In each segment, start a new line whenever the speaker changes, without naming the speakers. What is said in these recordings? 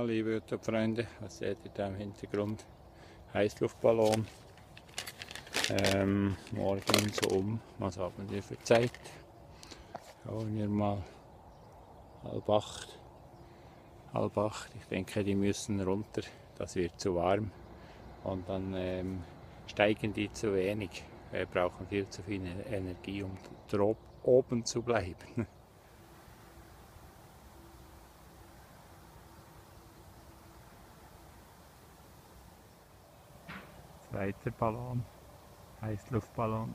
liebe YouTube-Freunde, was seht ihr da im Hintergrund? Heißluftballon. Morgen so was haben wir für Zeit? Schauen wir mal. Halb acht. Ich denke, die müssen runter, das wird zu warm. Und dann steigen die zu wenig. Wir brauchen viel zu viel Energie, um oben zu bleiben. Zweiter Ballon, Heißluftballon.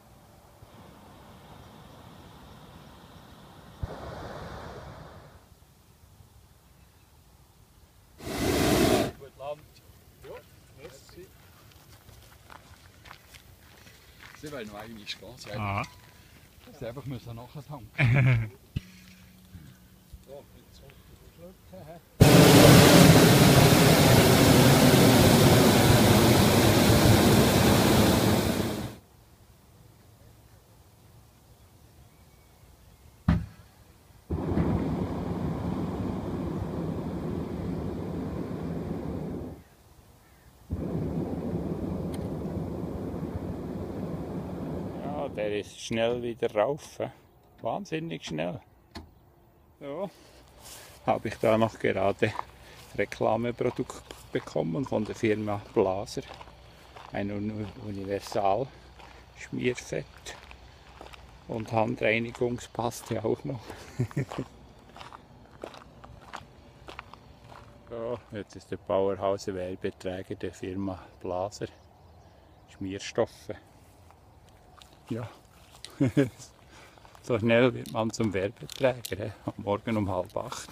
Gut Land. Ja, merci. Sie wollen noch eigentlich gehen, sie
Ah.
Sie einfach müssen nachher tanken. So, jetzt schlucken.
Ja, der ist schnell wieder rauf. Wahnsinnig schnell. Ja, habe ich da noch gerade Reklameprodukt bekommen von der Firma Blaser. Ein Universal Schmierfett und Handreinigungspaste auch noch. So, jetzt ist der Powerhouse Werbeträger der Firma Blaser. Schmierstoffe. Ja, so schnell wird man zum Werbeträger, am Morgen um 7:30.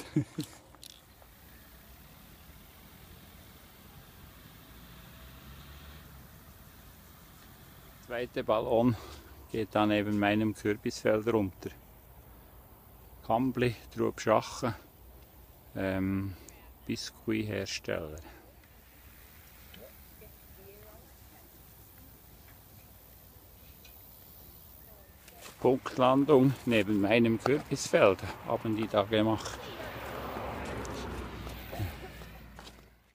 Zweite Ballon geht dann neben meinem Kürbisfeld runter. Kambli, Trubschachen, Biskuithersteller. Punktlandung neben meinem Kürbisfeld haben die da gemacht.